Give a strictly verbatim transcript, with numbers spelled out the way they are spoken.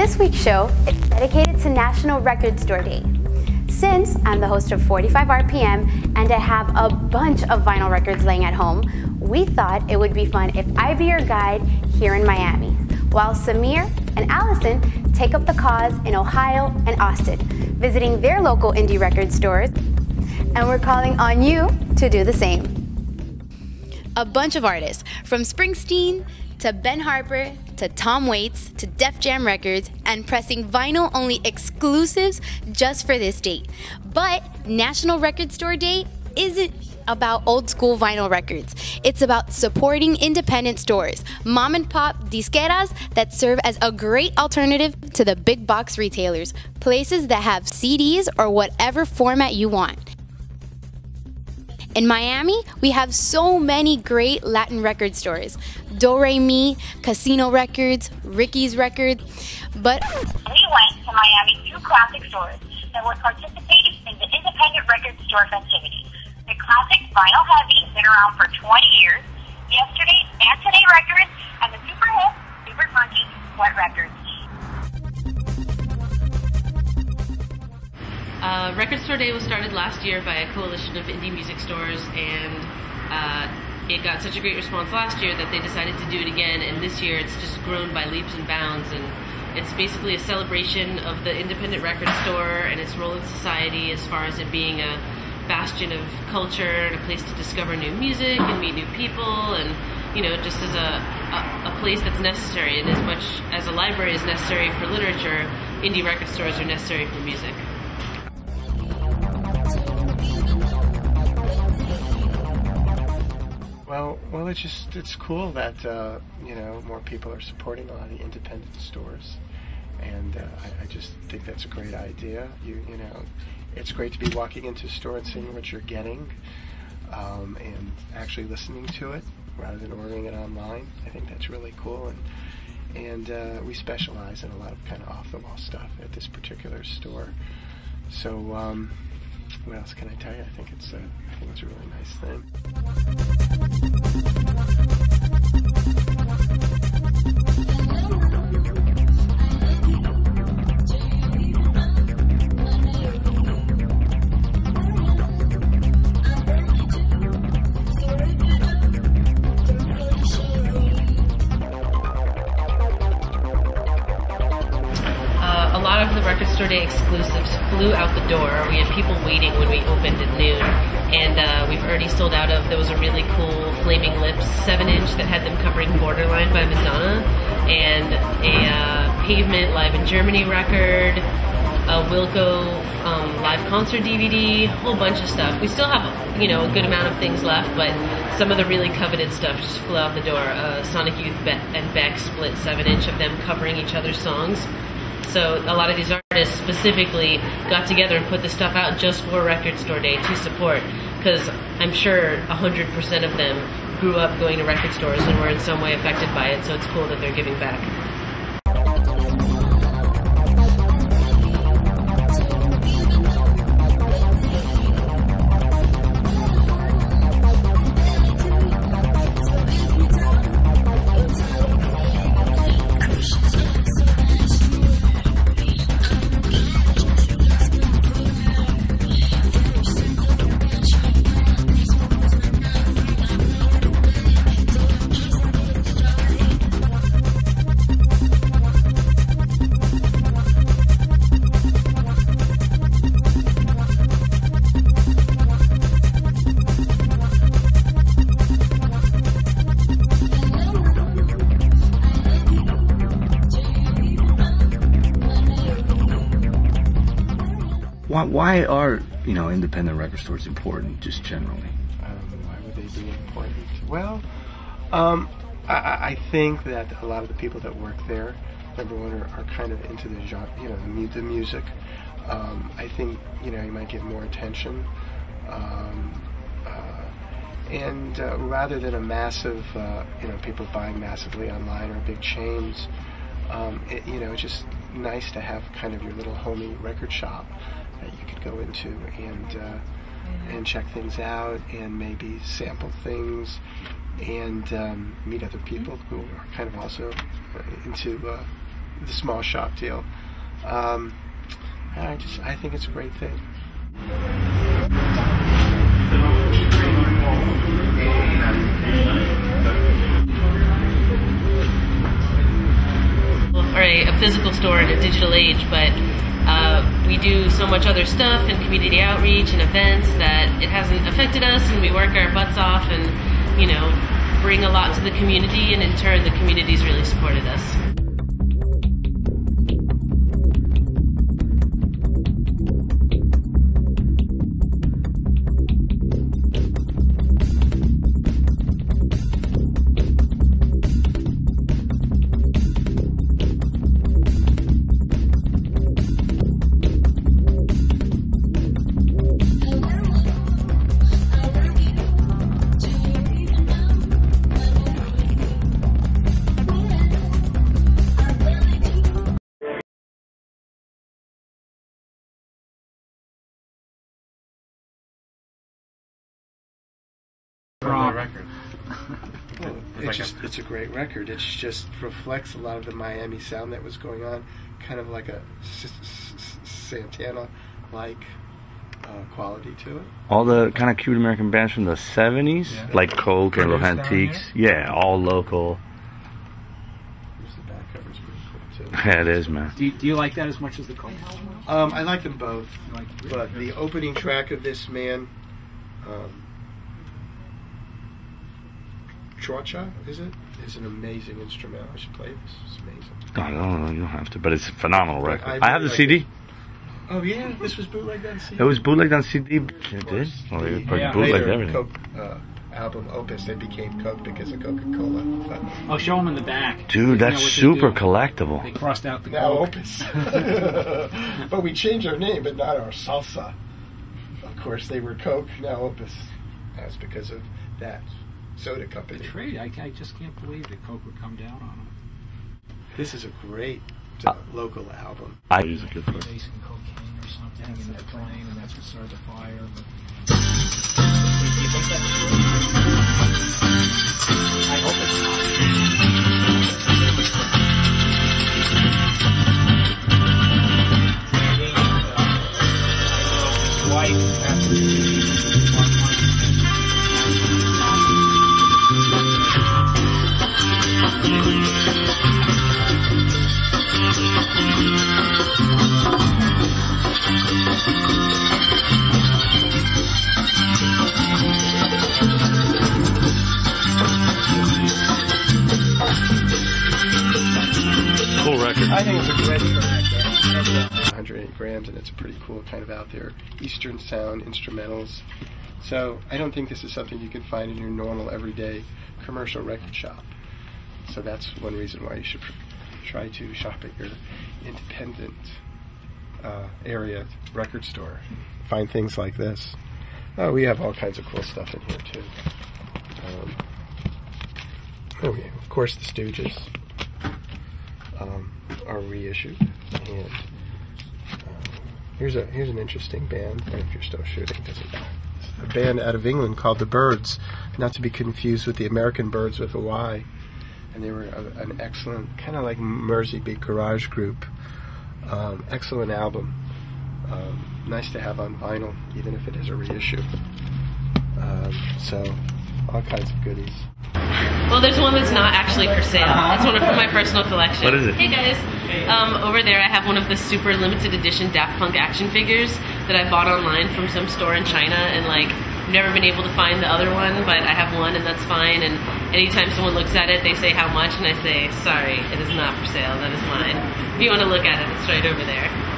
This week's show is dedicated to National Record Store Day. Since I'm the host of forty-five R P M and I have a bunch of vinyl records laying at home, we thought it would be fun if I be your guide here in Miami, while Samir and Allison take up the cause in Ohio and Austin, visiting their local indie record stores, and we're calling on you to do the same. A bunch of artists, from Springsteen to Ben Harper to Tom Waits to Def Jam Records, and pressing vinyl-only exclusives just for this date. But National Record Store Day isn't about old-school vinyl records. It's about supporting independent stores, mom-and-pop disqueras that serve as a great alternative to the big box retailers, places that have C Ds or whatever format you want. In Miami, we have so many great Latin record stores. Do Re Mi, Casino Records, Ricky's Records, but we went to Miami's two classic stores that were participating in the independent record store festivities. The classic Vinyl Heavy has been around for twenty years, Yesterday and Today Records, and the super hip, super funky Sweat Records. Uh, Record Store Day was started last year by a coalition of indie music stores, and uh, it got such a great response last year that they decided to do it again, and this year it's just grown by leaps and bounds, and it's basically a celebration of the independent record store and its role in society as far as it being a bastion of culture and a place to discover new music and meet new people, and you know, just as a, a, a place that's necessary. And as much as a library is necessary for literature, indie record stores are necessary for music. Well, well, it's just, it's cool that, uh, you know, more people are supporting a lot of the independent stores. And uh, I, I just think that's a great idea. You, you know, it's great to be walking into a store and seeing what you're getting, um, and actually listening to it rather than ordering it online. I think that's really cool. And, and uh, we specialize in a lot of kind of off-the-wall stuff at this particular store. So, um, what else can I tell you? I think it's a, I think it's a really nice thing. A lot of the Record Store Day exclusives flew out the door. We had people waiting when we opened at noon, and uh, we've already sold out of. There was a really cool Flaming Lips seven inch that had them covering Borderline by Madonna, and a uh, Pavement Live in Germany record, a Wilco um, live concert D V D, a whole bunch of stuff. We still have, you know, a good amount of things left, but some of the really coveted stuff just flew out the door. Uh, Sonic Youth Be and Beck split seven inch of them covering each other's songs. So a lot of these artists specifically got together and put this stuff out just for Record Store Day to support, because I'm sure one hundred percent of them grew up going to record stores and were in some way affected by it, so it's cool that they're giving back. Why, why are, you know, independent record stores important, just generally? Um, why would they be important? Well, um, I, I think that a lot of the people that work there, number one, are, are kind of into the genre, you know, the, the music. Um, I think, you know, you might get more attention. Um, uh, and uh, rather than a massive, uh, you know, people buying massively online or big chains, um, it, you know, it's just nice to have kind of your little homey record shop that you could go into and uh, and check things out and maybe sample things and um, meet other people who are kind of also into uh, the small shop deal. Um, I just I think it's a great thing. Or a, a physical store in a digital age, but uh, we do so much other stuff and community outreach and events that it hasn't affected us, and we work our butts off and, you know, bring a lot to the community, and in turn the community's really supported us. Record. Well, it's just it's a great record. It just reflects a lot of the Miami sound that was going on, kind of like a S S Santana-like uh, quality to it. All the kind of cute American bands from the seventies, yeah. Like Coke and Los Antiques. Yeah, all local. Here's the back cover's pretty cool too. Yeah, it is, man. Do you, do you like that as much as the Coke album? Um, I like them both, like but the opening track of this man. Um, Chua, is it? Is an amazing instrumental. I should play this. It's amazing. I don't know. You don't have to, but it's a phenomenal record. I, I, I have the like C D. It. Oh yeah, this was bootlegged on C D. It was bootlegged on C D. It did. Oh, they yeah. bootlegged Later, everything. Coke uh, album Opus, they became Coke because of Coca-Cola. But oh, show them in the back. Dude, that's super collectible. They crossed out the now Coke. Opus. But we changed our name, but not our salsa. Of course, they were Coke. Now Opus. That's because of that soda company. The trade, I, I just can't believe that Coke would come down on them. This is a great uh, local album. I use a good Facing cocaine or something in that plane, and that's what started the fire. But do you think that's true? I hope it's not. His wife after cool record. I think it's a great track. one hundred eight grams, and it's a pretty cool kind of out there Eastern sound instrumentals. So I don't think this is something you can find in your normal everyday commercial record shop. So that's one reason why you should try to shop at your independent uh, area record store. Find things like this. Oh, we have all kinds of cool stuff in here too. Um, oh yeah, of course the Stooges um, are reissued. And um, here's a here's an interesting band. I don't know if you're still shooting. Does it? A band out of England called the Byrds, not to be confused with the American Byrds with a Y. And they were a, an excellent, kind of like Mersey Beat garage group. Um, excellent album. Um, nice to have on vinyl, even if it is a reissue. Um, so, all kinds of goodies. Well, there's one that's not actually for sale. It's one from my personal collection. What is it? Hey guys. Um, over there I have one of the super limited edition Daft Punk action figures that I bought online from some store in China, and like never been able to find the other one, but I have one and that's fine. And anytime someone looks at it, they say how much, and I say, sorry, it is not for sale, that is mine. If you want to look at it, it's right over there.